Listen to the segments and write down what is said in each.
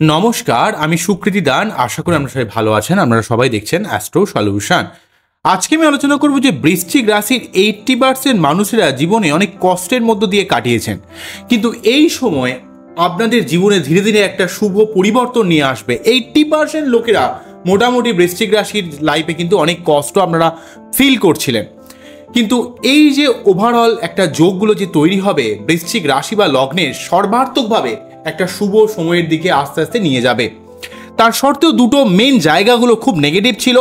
নমস্কার, আমি সুকৃতি দান। আশা করি আপনারা সবাই ভালো আছেন। আপনারা সবাই দেখছেন অ্যাস্ট্রো সলিউশন। আজকে আমি আলোচনা করব যে বৃশ্চিক রাশির 80% মানুষেরা জীবনে অনেক কষ্টের মধ্য দিয়ে কাটিয়েছেন, কিন্তু এই সময় আপনাদের জীবনে ধীরে ধীরে একটা শুভ পরিবর্তন নিয়ে আসবে। 80% লোকেরা মোটামুটি বৃশ্চিক রাশির লাইফে কিন্তু অনেক কষ্ট আপনারা ফিল করছিলেন, কিন্তু এই যে ওভারঅল একটা যোগগুলো যে তৈরি হবে বৃশ্চিক রাশি বা লগ্নের সর্বাত্মকভাবে একটা শুভ সময়ের দিকে আস্তে আস্তে নিয়ে যাবে। তার সত্ত্বেও দুটো মেন জায়গাগুলো খুব নেগেটিভ ছিল।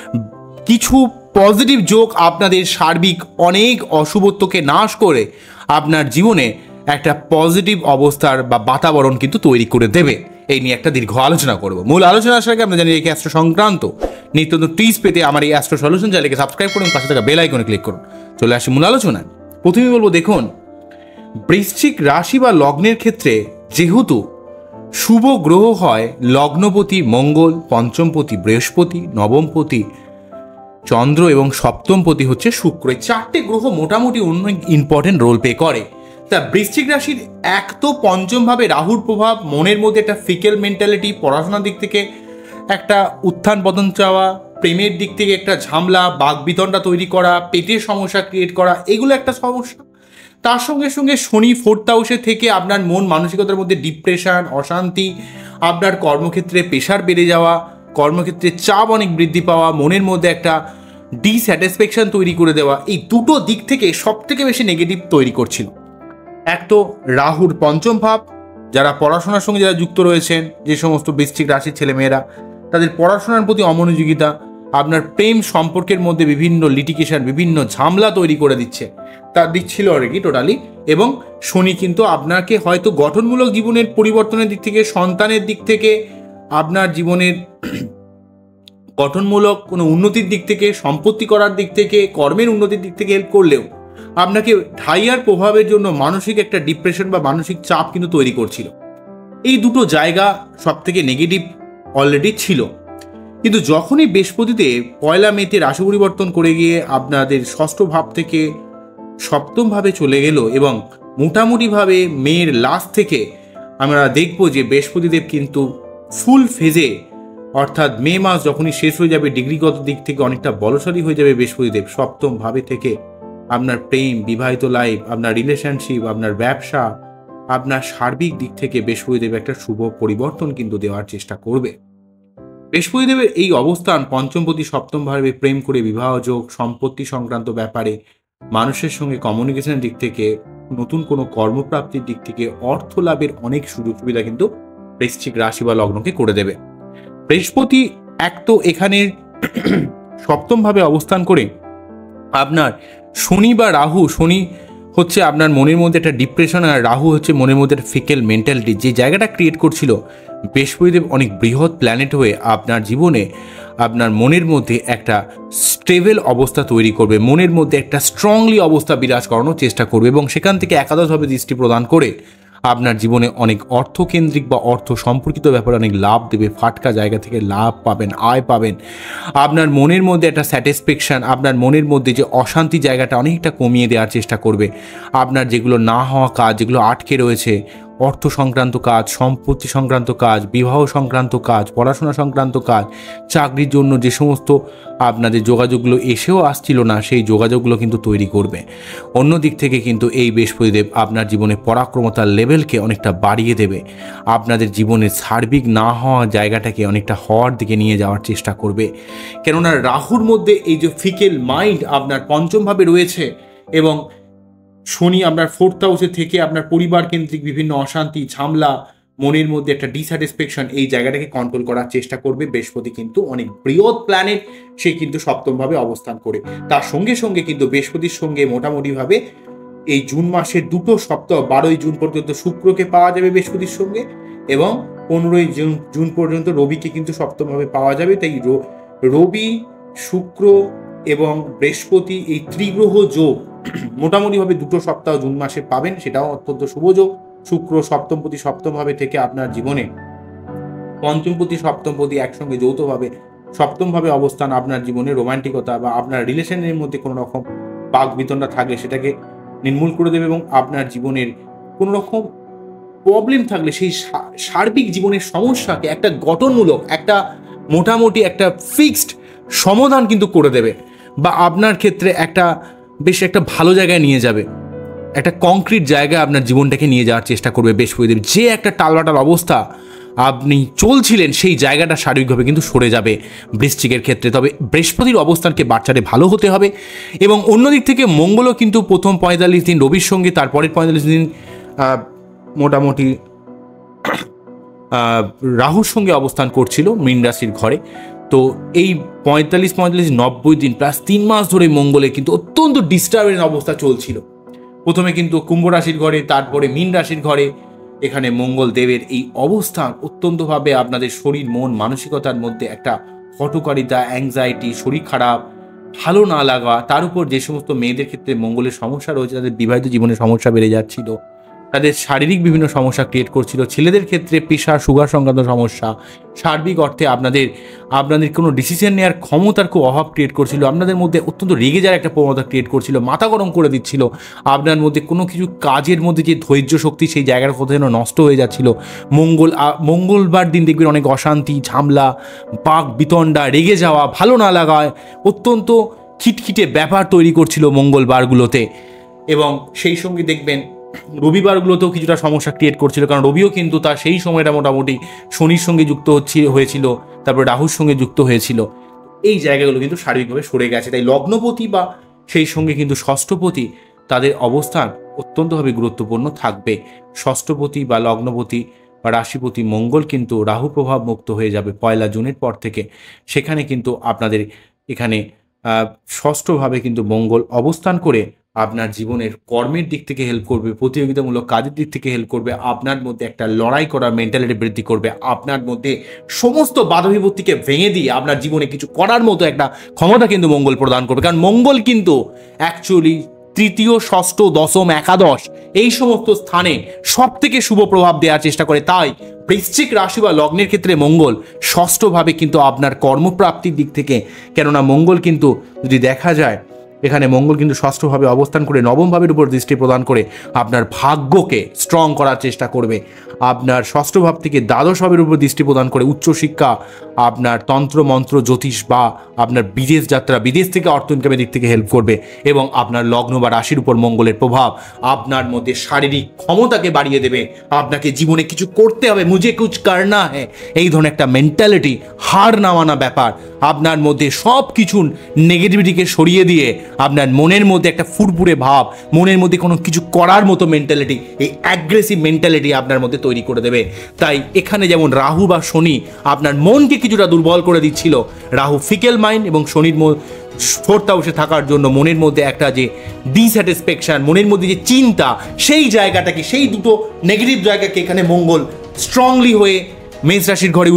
কিছু পজিটিভ যোগ আপনাদের সার্বিক অনেক অশুভত্বকে নাশ করে আপনার জীবনে একটা পজিটিভ অবস্থার বা বাতাবরণ কিন্তু তৈরি করে দেবে। এই নিয়ে একটা দীর্ঘ আলোচনা করব। মূল আলোচনা আসার আগে আমরা জানি এই অ্যাস্ট্রো সংক্রান্ত নিত্য নতুন টিপস পেতে আমার এই অ্যাস্ট্রো সলিউশন চ্যানেলকে সাবস্ক্রাইব করুন, পাশে থাকা বেল আইকনে ক্লিক করুন। চলে আসি মূল আলোচনায়। প্রথমেই বলবো, দেখুন, বৃশ্চিক রাশি বা লগ্নের ক্ষেত্রে যেহেতু শুভ গ্রহ হয় লগ্নপতি মঙ্গল, পঞ্চমপতি বৃহস্পতি, নবমপতি চন্দ্র এবং সপ্তমপতি হচ্ছে শুক্র, এই চারটে গ্রহ মোটামুটি অনেক ইম্পর্টেন্ট রোল প্লে করে। তা বৃশ্চিক রাশির এক তো পঞ্চমভাবে রাহুর প্রভাব, মনের মধ্যে একটা ফিকেল মেন্টালিটি, পড়াশোনার দিক থেকে একটা উত্থান পতন চাওয়া, প্রেমের দিক থেকে একটা ঝামেলা, বাকবিতণ্ডা তৈরি করা, পেটের সমস্যা ক্রিয়েট করা, এগুলো একটা সমস্যা। তার সঙ্গে সঙ্গে শনি 4th হাউসে থেকে আপনার মন মানসিকতার মধ্যে ডিপ্রেশন, অশান্তি, আপনার কর্মক্ষেত্রে প্রেশার বেড়ে যাওয়া, কর্মক্ষেত্রে চাপ অনেক বৃদ্ধি পাওয়া, মনের মধ্যে একটা ডিস্যাটিসফ্যাকশন তৈরি করে দেওয়া, এই দুটো দিক থেকে সব থেকে বেশি নেগেটিভ তৈরি করছিল। এক তো রাহুর পঞ্চম ভাব, যারা পড়াশোনার সঙ্গে যারা যুক্ত রয়েছেন, যে সমস্ত বৃশ্চিক রাশির ছেলেমেয়েরা, তাদের পড়াশোনার প্রতি অমনোযোগিতা, আপনার প্রেম সম্পর্কের মধ্যে বিভিন্ন লিটিগেশন, বিভিন্ন ঝামেলা তৈরি করে দিচ্ছে, তার দিক ছিল অলরেডি টোটালি। এবং শনি কিন্তু আপনাকে হয়তো গঠনমূলক জীবনের পরিবর্তনের দিক থেকে, সন্তানের দিক থেকে, আপনার জীবনের গঠনমূলক কোনো উন্নতির দিক থেকে, সম্পত্তি করার দিক থেকে, কর্মের উন্নতির দিক থেকে হেল্প করলেও আপনাকে ঢাইয়ার প্রভাবের জন্য মানসিক একটা ডিপ্রেশন বা মানসিক চাপ কিন্তু তৈরি করছিল। এই দুটো জায়গা সব থেকে নেগেটিভ অলরেডি ছিল। কিন্তু যখনই বৃহস্পতিতে 1 মেতে রাশি পরিবর্তন করে গিয়ে আপনাদের ষষ্ঠ ভাব থেকে সপ্তম ভাবে চলে গেল, এবং মোটামুটিভাবে মের লাস্ট থেকে আমরা দেখব যে বৃহস্পতিদেব কিন্তু ফুল ফেজে, অর্থাৎ মে মাস যখনই শেষ হয়ে যাবে, ডিগ্রিগত দিক থেকে অনেকটা বলশালী হয়ে যাবে বৃহস্পতিদেব। সপ্তম ভাবে থেকে আপনার প্রেম, বিবাহিত লাইফ, আপনার রিলেশনশিপ, আপনার ব্যবসা, আপনার সার্বিক দিক থেকে বৃহস্পতিদেব একটা শুভ পরিবর্তন কিন্তু দেওয়ার চেষ্টা করবে। বৃহস্পতিদেবের এই অবস্থান পঞ্চমপতি সপ্তম ভাবে প্রেম করে বিবাহ যোগ, সম্পত্তি সংক্রান্ত ব্যাপারে, মানুষের সঙ্গে কমিউনিকেশনের দিক থেকে, নতুন কোনো কর্মপ্রাপ্তির দিক থেকে, অর্থ লাভের অনেক সুযোগ সুবিধা কিন্তু বৃশ্চিক রাশি বা লগ্নকে করে দেবে। বৃহস্পতি এক তো এখানে সপ্তম ভাবে অবস্থান করে আপনার শনি বা রাহু, শনি হচ্ছে আপনার মনের মধ্যে একটা ডিপ্রেশন, আর রাহু হচ্ছে মনের মধ্যে একটা ফিকেল মেন্টালিটি, যে জায়গাটা ক্রিয়েট করছিল। বৃহস্পতিদেব অনেক বৃহৎ প্ল্যানেট হয়ে আপনার জীবনে আপনার মনের মধ্যে একটা স্টেবল অবস্থা তৈরি করবে, মনের মধ্যে একটা স্ট্রংলি অবস্থা বিরাজ করানোর চেষ্টা করবে, এবং সেখান থেকে একাদশভাবে দৃষ্টি প্রদান করে আপনার জীবনে অনেক অর্থকেন্দ্রিক বা অর্থ সম্পর্কিত ব্যাপারে অনেক লাভ দেবে। ফাটকা জায়গা থেকে লাভ পাবেন, আয় পাবেন। আপনার মনের মধ্যে একটা স্যাটিসফ্যাকশান, আপনার মনের মধ্যে যে অশান্তি জায়গাটা অনেকটা কমিয়ে দেওয়ার চেষ্টা করবে। আপনার যেগুলো না হওয়া কাজ, যেগুলো আটকে রয়েছে, অর্থ সংক্রান্ত কাজ, সম্পত্তি সংক্রান্ত কাজ, বিবাহ সংক্রান্ত কাজ, পড়াশোনা সংক্রান্ত কাজ, চাকরির জন্য যে সমস্ত আপনাদের যোগাযোগগুলো এসেও আসছিল না, সেই যোগাযোগগুলো কিন্তু তৈরি করবে। অন্য দিক থেকে কিন্তু এই বৃহস্পতিদেব আপনার জীবনে পরাক্রমতার লেভেলকে অনেকটা বাড়িয়ে দেবে। আপনাদের জীবনের সার্বিক না হওয়া জায়গাটাকে অনেকটা হওয়ার দিকে নিয়ে যাওয়ার চেষ্টা করবে। কেননা রাহুর মধ্যে এই যে ফিকেল মাইন্ড আপনার পঞ্চমভাবে রয়েছে, এবং শনি আপনার 4th হাউসে থেকে আপনার পরিবার কেন্দ্রিক বিভিন্ন অশান্তি, ঝামেলা, মনের মধ্যে একটা ডিস্যাটিসফ্যাকশন, এই জায়গাটাকে কন্ট্রোল করার চেষ্টা করবে। বৃহস্পতি কিন্তু অনেক বৃহৎ প্ল্যানেট, সে কিন্তু সপ্তমভাবে অবস্থান করে। তার সঙ্গে সঙ্গে কিন্তু বৃহস্পতির সঙ্গে মোটামুটিভাবে এই জুন মাসের দুটো সপ্তাহ 12ই জুন পর্যন্ত শুক্রকে পাওয়া যাবে বৃহস্পতির সঙ্গে, এবং 15ই জুন পর্যন্ত রবিকে কিন্তু সপ্তমভাবে পাওয়া যাবে। তাই রবি, শুক্র এবং বৃহস্পতি এই ত্রিগ্রহ যোগ মোটামুটিভাবে দুটো সপ্তাহ জুন মাসে পাবেন, সেটাও অত্যন্ত শুভ যোগ। শুক্র সপ্তমপতি সপ্তমভাবে থেকে আপনার জীবনে পঞ্চমপতি সপ্তমপতি একসঙ্গে যৌথভাবে সপ্তমভাবে অবস্থান আপনার জীবনে রোমান্টিকতা বা আপনার রিলেশনের মধ্যে কোনো রকম বাকবিতণ্ডা থাকলে সেটাকে নির্মূল করে দেবে, এবং আপনার জীবনের কোনো রকম প্রবলেম থাকলে সেই সার্বিক জীবনের সমস্যাকে একটা গঠনমূলক, একটা মোটামুটি একটা ফিক্সড সমাধান কিন্তু করে দেবে, বা আপনার ক্ষেত্রে বেশ একটা ভালো জায়গায় নিয়ে যাবে, একটা কংক্রিট জায়গায় আপনার জীবনটাকে নিয়ে যাওয়ার চেষ্টা করবে বৃহস্পতিদেব। যে একটা টালবাটাল অবস্থা আপনি চলছিলেন সেই জায়গাটা শারীরিকভাবে কিন্তু সরে যাবে বৃশ্চিকের ক্ষেত্রে। তবে বৃহস্পতির অবস্থানকে বাচ্চারে ভালো হতে হবে। এবং অন্যদিক থেকে মঙ্গলও কিন্তু প্রথম 45 দিন রবির সঙ্গে, তারপরের 45 দিন মোটামুটি রাহুর সঙ্গে অবস্থান করছিল মীন রাশির ঘরে। তো এই 45-90 দিন প্লাস 3 মাস ধরে মঙ্গলে কিন্তু অত্যন্ত ডিস্টার্বের অবস্থা চলছিল। প্রথমে কিন্তু কুম্ভ রাশির ঘরে, তারপরে মীন রাশির ঘরে। এখানে মঙ্গল দেবের এই অবস্থান অত্যন্তভাবে আপনাদের শরীর, মন, মানসিকতার মধ্যে একটা হঠকারিতা, অ্যাংজাইটি, শরীর খারাপ, ভালো না লাগা, তার উপর যে সমস্ত মেয়েদের ক্ষেত্রে মঙ্গলের সমস্যা রয়েছে, তাদের বিবাহিত জীবনে সমস্যা বেড়ে যাচ্ছিল, তাদের শারীরিক বিভিন্ন সমস্যা ক্রিয়েট করছিল। ছেলেদের ক্ষেত্রে প্রেশার, সুগার সংক্রান্ত সমস্যা, সার্বিক অর্থে আপনাদের কোনো ডিসিশন নেওয়ার ক্ষমতার খুব অভাব ক্রিয়েট করছিল, আপনাদের মধ্যে অত্যন্ত রেগে যাওয়ার একটা প্রবণতা ক্রিয়েট করছিল, মাথা গরম করে দিচ্ছিল, আপনার মধ্যে কোনো কিছু কাজের মধ্যে যে ধৈর্য শক্তি সেই জায়গার কোথাও যেন নষ্ট হয়ে যাচ্ছিল। মঙ্গলবার দিন দেখবেন অনেক অশান্তি, ঝামেলা, বাক বিতণ্ডা, রেগে যাওয়া, ভালো না লাগায় অত্যন্ত খিটখিটে ব্যাপার তৈরি করছিল মঙ্গলবারগুলোতে। এবং সেই সঙ্গে দেখবেন রবিবারগুলোতেও কিছুটা সমস্যা ক্রিয়েট করছিল, কারণ রবিও কিন্তু তার সেই সময়টা মোটামুটি শনির সঙ্গে যুক্ত হয়েছিল, তারপর রাহুর সঙ্গে যুক্ত হয়েছিল। এই জায়গাগুলো কিন্তু শারীরিকভাবে সরে গেছে। তাই লগ্নপতি বা সেই সঙ্গে কিন্তু ষষ্ঠপতি, তাদের অবস্থান অত্যন্তভাবে গুরুত্বপূর্ণ থাকবে। ষষ্ঠপতি বা লগ্নপতি বা রাশিপতি মঙ্গল কিন্তু রাহু প্রভাব মুক্ত হয়ে যাবে 1 জুনের পর থেকে। সেখানে কিন্তু আপনাদের এখানে ষষ্ঠভাবে কিন্তু মঙ্গল অবস্থান করে আপনার জীবনের কর্মের দিক থেকে হেল্প করবে, প্রতিযোগিতামূলক কাজের দিক থেকে হেল্প করবে, আপনার মধ্যে একটা লড়াই করার মেন্টালিটি বৃদ্ধি করবে, আপনার মধ্যে সমস্ত বাধা বিপত্তিকে ভেঙে দিয়ে আপনার জীবনে কিছু করার মতো একটা ক্ষমতা কিন্তু মঙ্গল প্রদান করবে। কারণ মঙ্গল কিন্তু অ্যাকচুয়ালি তৃতীয়, ষষ্ঠ, দশম, একাদশ এই সমস্ত স্থানে সব থেকে শুভ প্রভাব দেওয়ার চেষ্টা করে। তাই বৃশ্চিক রাশি বা লগ্নের ক্ষেত্রে মঙ্গল ষষ্ঠভাবে কিন্তু আপনার কর্মপ্রাপ্তির দিক থেকে, কেননা মঙ্গল কিন্তু যদি দেখা যায় এখানে মঙ্গল কিন্তু ষষ্ঠভাবে অবস্থান করে নবম ভাবের উপর দৃষ্টি প্রদান করে আপনার ভাগ্যকে স্ট্রং করার চেষ্টা করবে। আপনার ষষ্ঠ ভাব থেকে দ্বাদশ ভাবের উপর দৃষ্টি প্রদান করে উচ্চশিক্ষা, আপনার তন্ত্র মন্ত্র জ্যোতিষ বা আপনার বিদেশ যাত্রা, বিদেশ থেকে অর্থ ইনকামের দিক থেকে হেল্প করবে। এবং আপনার লগ্ন বা রাশির উপর মঙ্গলের প্রভাব আপনার মধ্যে শারীরিক ক্ষমতাকে বাড়িয়ে দেবে। আপনাকে জীবনে কিছু করতে হবে, মুঝে কুছ করনা হ্যায়, এই ধরনের একটা মেন্টালিটি, হার না মানা ব্যাপার আপনার মধ্যে সব কিছু নেগেটিভিটিকে সরিয়ে দিয়ে আপনার মনের মধ্যে একটা ফুরফুরে ভাব, মনের মধ্যে কোনো কিছু করার মতো মেন্টালিটি, এই অ্যাগ্রেসিভ মেন্টালিটি আপনার মধ্যে তৈরি করে দেবে। তাই এখানে যেমন রাহু বা শনি আপনার মনকে কিছুটা দুর্বল করে দিচ্ছিল, রাহু ফিকেল মাইন্ড এবং শনির ফোর্থ হাউসে থাকার জন্য মনের মধ্যে একটা যে ডিস্যাটিসফ্যাকশন, মনের মধ্যে যে চিন্তা, সেই জায়গাটাকে, সেই দুটো নেগেটিভ জায়গাকে এখানে মঙ্গল স্ট্রংলি হয়ে মেষ রাশির ঘরে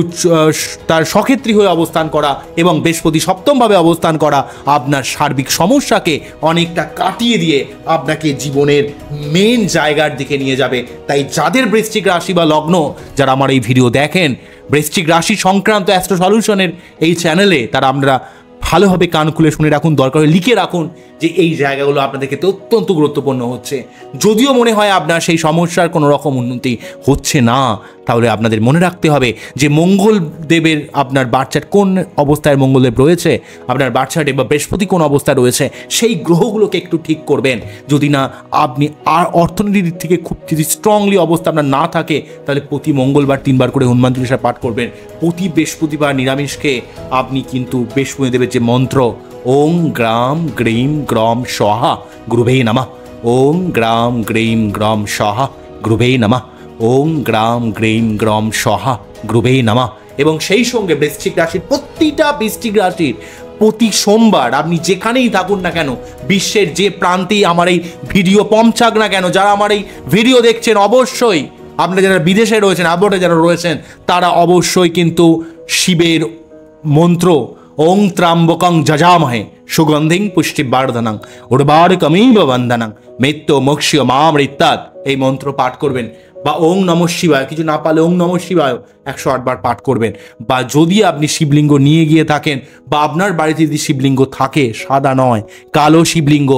তার সক্ষেত্রী হয়ে অবস্থান করা এবং বৃহস্পতি সপ্তমভাবে অবস্থান করা আপনার সার্বিক সমস্যাকে অনেকটা কাটিয়ে দিয়ে আপনাকে জীবনের মেন জায়গার দিকে নিয়ে যাবে। তাই যাদের বৃশ্চিক রাশি বা লগ্ন, যারা আমার এই ভিডিও দেখেন বৃশ্চিক রাশি সংক্রান্ত অ্যাস্ট্রো সলিউশনের এই চ্যানেলে, তারা আমরা ভালোভাবে কান খুলে শুনে রাখুন, দরকার হলে লিখে রাখুন যে এই জায়গাগুলো আপনাদের ক্ষেত্রে অত্যন্ত গুরুত্বপূর্ণ হচ্ছে। যদিও মনে হয় আপনার সেই সমস্যার কোনো রকম উন্নতি হচ্ছে না, তাহলে আপনাদের মনে রাখতে হবে যে মঙ্গল দেবের আপনার বাচ্চার কোন অবস্থায় মঙ্গলদেব রয়েছে, আপনার বাচ্চাটে বা বৃহস্পতি কোন অবস্থায় রয়েছে, সেই গ্রহগুলোকে একটু ঠিক করবেন। যদি না আপনি আর অর্থনীতির দিক থেকে খুব যদি স্ট্রংলি অবস্থা আপনার না থাকে, তাহলে প্রতি মঙ্গলবার 3 বার করে হনুমান চালিসা পাঠ করবেন। প্রতি বৃহস্পতিবার নিরামিষকে আপনি কিন্তু বৃহস্পতি দেবের যে মন্ত্র ওং গ্রাম গ্রীম গ্রম স্বাহা গুরুবে নমঃ, ওং গ্রাম গ্রীম গ্রম স্বাহা গুরুবে নমঃ, ওং গ্রাম গ্রীম গ্রম স্বাহা গুরুবে নমঃ। এবং সেই সঙ্গে বৃশ্চিক রাশির প্রতিটা বৃশ্চিক রাশির প্রতি সোমবার আপনি যেখানেই থাকুন না কেন, বিশ্বের যে প্রান্তেই আমার এই ভিডিও পৌঁছাক না কেন, যারা আমার এই ভিডিও দেখছেন অবশ্যই আপনারা যারা বিদেশে রয়েছেন, আবহাওয়াতে যারা রয়েছেন, তারা অবশ্যই কিন্তু শিবের মন্ত্র ওং ত্রাম্বকং যজামহে সুগন্ধিং পুষ্টিবর্ধনং উর্বারুকমিব বন্ধনং মৃত্যু মোক্ষ মামৃত্যাৎ, এই মন্ত্র পাঠ করবেন। বা ওং নমঃ শিবায়, কিছু না পারলে ওং নমঃ শিবায় 108 বার পাঠ করবেন। বা যদি আপনি শিবলিঙ্গ নিয়ে গিয়ে থাকেন বা আপনার বাড়িতে যদি শিবলিঙ্গ থাকে, সাদা নয় কালো শিবলিঙ্গ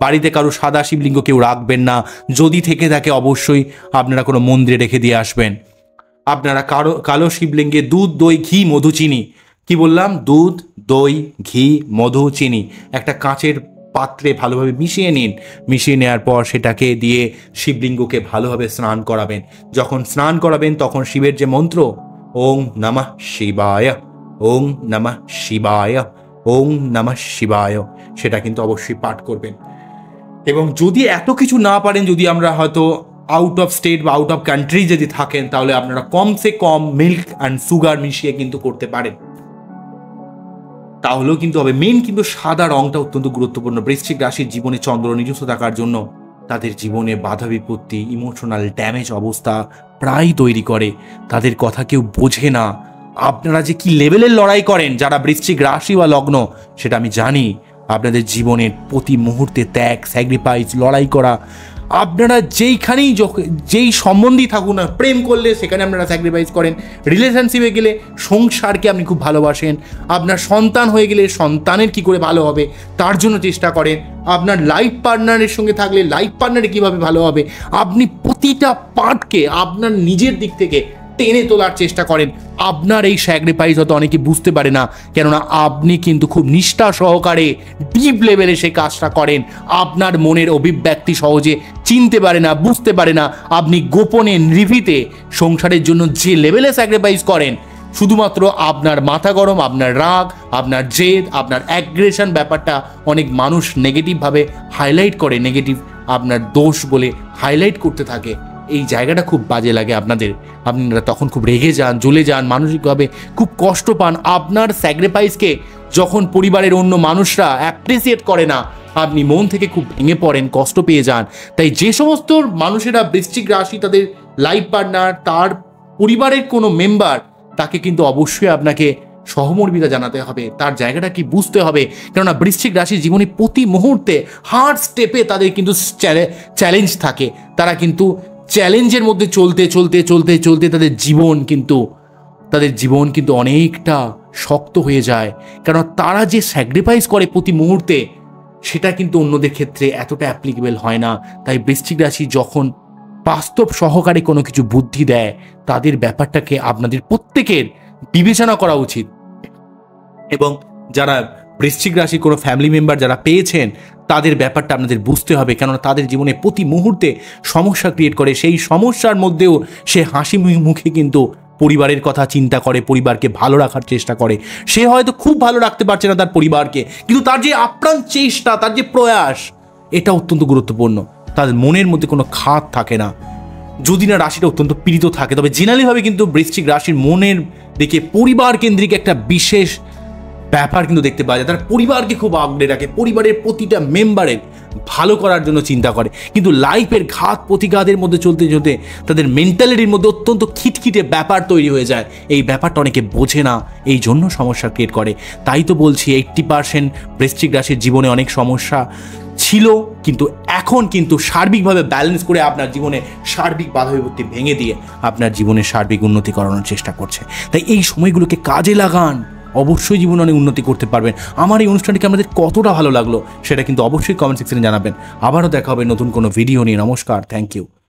বাড়িতে কারো সাদা শিবলিঙ্গ কেউ রাখবেন না, যদি থেকে থাকে অবশ্যই আপনারা কোনো মন্দিরে রেখে দিয়ে আসবেন। আপনারা কালো শিবলিঙ্গে দুধ, দই, ঘি, মধু, চিনি, কি বললাম, দুধ, দই, ঘি, মধু, চিনি একটা কাঁচের পাত্রে ভালোভাবে মিশিয়ে নিন। মিশিয়ে নেওয়ার পর সেটাকে দিয়ে শিবলিঙ্গকে ভালোভাবে স্নান করাবেন। যখন স্নান করাবেন তখন শিবের যে মন্ত্র ওং নমঃ শিবায়, ওং নমঃ শিবায়, ওং নমঃ শিবায়, সেটা কিন্তু অবশ্যই পাঠ করবেন। এবং যদি এত কিছু না পারেন, যদি আমরা হয়তো আউট অফ স্টেট বা আউট অফ কান্ট্রি যদি থাকেন, তাহলে আপনারা কমসে কম মিল্ক অ্যান্ড সুগার মিশিয়ে কিন্তু করতে পারেন, তাহলেও কিন্তু হবে। মেন কিন্তু সাদা রংটা অত্যন্ত গুরুত্বপূর্ণ। বৃশ্চিক রাশির জীবনে চন্দ্র নিজস্ব থাকার জন্য তাদের জীবনে বাধা বিপত্তি, ইমোশনাল ড্যামেজ অবস্থা প্রায় তৈরি করে। তাদের কথা কেউ বোঝে না। আপনারা যে কি লেভেলের লড়াই করেন যারা বৃশ্চিক রাশি বা লগ্ন, সেটা আমি জানি। আপনাদের জীবনের প্রতি মুহূর্তে ত্যাগ, স্যাক্রিফাইস, লড়াই করা, আপনারা যেই সম্বন্ধী থাকুন না, প্রেম করলে সেখানে আপনারা স্যাক্রিফাইস করেন, রিলেশনশিপে গেলে সংসারকে আপনি খুব ভালোবাসেন, আপনার সন্তান হয়ে গেলে সন্তানের কি করে ভালো হবে তার জন্য চেষ্টা করেন, আপনার লাইফ পার্টনারের সঙ্গে থাকলে লাইফ পার্টনারে কীভাবে ভালো হবে, আপনি প্রতিটা পার্টকে আপনার নিজের দিক থেকে টেনে তোলার চেষ্টা করেন। আপনার এই স্যাক্রিফাইস হয়তো অনেকে বুঝতে পারে না, কেননা আপনি কিন্তু খুব নিষ্ঠা সহকারে ডিপ লেভেলে সেই কাজটা করেন। আপনার মনের অভিব্যক্তি সহজে চিনতে পারে না, বুঝতে পারে না। আপনি গোপনে নিভৃতে সংসারের জন্য যে লেভেলে স্যাক্রিফাইস করেন, শুধুমাত্র আপনার মাথা গরম, আপনার রাগ, আপনার জেদ, আপনার অ্যাগ্রেশন ব্যাপারটা অনেক মানুষ নেগেটিভভাবে হাইলাইট করে, নেগেটিভ আপনার দোষ বলে হাইলাইট করতে থাকে। এই জায়গাটা খুব বাজে লাগে আপনাদের। আপনারা তখন খুব রেগে যান, জ্বলে যান, মানসিকভাবে খুব কষ্ট পান। আপনার স্যাক্রিফাইসকে যখন পরিবারের অন্য মানুষরা অ্যাপ্রিসিয়েট করে না, আপনি মন থেকে খুব ভেঙে পড়েন, কষ্ট পেয়ে যান। তাই যে সমস্ত মানুষেরা বৃশ্চিক রাশি, তাদের লাইফ পার্টনার, তার পরিবারের কোনো মেম্বার, তাকে কিন্তু অবশ্যই আপনাকে সহমর্মিতা জানাতে হবে, তার জায়গাটা কি বুঝতে হবে। কেননা বৃশ্চিক রাশির জীবনে প্রতি মুহূর্তে হার্ড স্টেপে তাদের কিন্তু চ্যালেঞ্জ থাকে। তারা কিন্তু চ্যালেঞ্জের মধ্যে চলতে চলতে চলতে চলতে তাদের জীবন কিন্তু অনেকটা শক্ত হয়ে যায়। কারণ তারা যে স্যাক্রিফাইস করে প্রতি মুহূর্তে, সেটা কিন্তু অন্যদের ক্ষেত্রে এতটা অ্যাপ্লিকেবল হয় না। তাই বৃশ্চিক রাশি যখন বাস্তব সহকারে কোনো কিছু বুদ্ধি দেয়, তাদের ব্যাপারটাকে আপনাদের প্রত্যেকের বিবেচনা করা উচিত। এবং যারা বৃশ্চিক রাশি কোনো ফ্যামিলি মেম্বার যারা পেয়েছেন, তাদের ব্যাপারটা আপনাদের বুঝতে হবে। কেননা তাদের জীবনে প্রতি মুহূর্তে সমস্যা ক্রিয়েট করে। সেই সমস্যার মধ্যেও সে হাসি মুখে কিন্তু পরিবারের কথা চিন্তা করে, পরিবারকে ভালো রাখার চেষ্টা করে। সে হয়তো খুব ভালো রাখতে পারছে না তার পরিবারকে, কিন্তু তার যে আপ্রাণ চেষ্টা, তার যে প্রয়াস, এটা অত্যন্ত গুরুত্বপূর্ণ। তাদের মনের মধ্যে কোনো খাত থাকে না, যদি না রাশিটা অত্যন্ত পীড়িত থাকে। তবে জেনারেলিভাবে কিন্তু বৃশ্চিক রাশির মনের দিকে পরিবার কেন্দ্রিক একটা বিশেষ ব্যাপার কিন্তু দেখতে পাওয়া যায়। তারা পরিবারকে খুব আগলে রাখে, পরিবারের প্রতিটা মেম্বারের ভালো করার জন্য চিন্তা করে। কিন্তু লাইফের ঘাত প্রতিঘাতের মধ্যে চলতে চলতে তাদের মেন্টালিটির মধ্যে অত্যন্ত খিটখিটে ব্যাপার তৈরি হয়ে যায়। এই ব্যাপারটা অনেকে বোঝে না, এই জন্য সমস্যা ক্রিয়েট করে। তাই তো বলছি 80% বৃশ্চিক রাশির জীবনে অনেক সমস্যা ছিল, কিন্তু এখন কিন্তু সার্বিকভাবে ব্যালেন্স করে আপনার জীবনে সার্বিক বাধা বিপত্তি ভেঙে দিয়ে আপনার জীবনের সার্বিক উন্নতি করানোর চেষ্টা করছে। তাই এই সময়গুলোকে কাজে লাগান, অবশ্যই জীবনে অনেক উন্নতি করতে পারবেন। আমার এই অনুষ্ঠানটিকে আপনাদের কতটা ভালো লাগলো সেটা কিন্তু অবশ্যই কমেন্ট সেকশনে জানাবেন। আবারও দেখা হবে নতুন কোনো ভিডিও নিয়ে। নমস্কার, থ্যাংক ইউ।